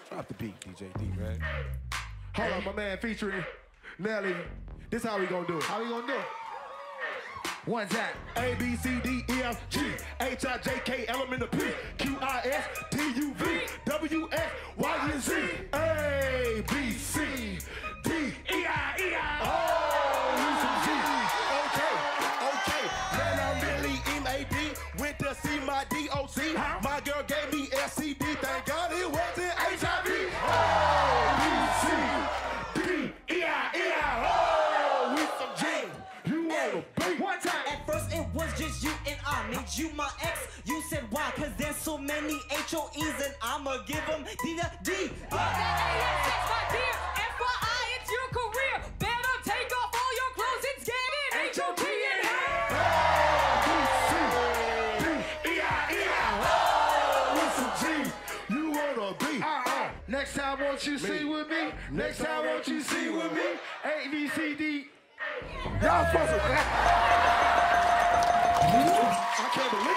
Drop the beat, DJ D-Wrek. Hold on, my man featuring Nelly. This how we gonna do it. How we gonna do it? One time. A, B, C, D, E, F, G, H, I, J, K, L, M, N, P, Q, I, S, T, U, V, W, X, Y, and Z. A, B, C, D, E, I, E, I. Oh, you some G. Okay. Man, I'm really M-A-D. Went to see my D-O-C. My girl gave me SCD. Thank God it wasn't HIV. A, B, C, D, E, I, E, I. Oh, we some G. You wanna beat? One time. At first it was just you and I made you my ex. You said why? Cause there's so many HOEs and I'ma give them D. That ASX, my dear. FYI, it's your career. Better take off all your clothes. It's getting HOT in here. You wanna be? Next time, won't you sing with me? Next time, won't you sing with me? A, B, C, D. Y'all supposed to. I can't believe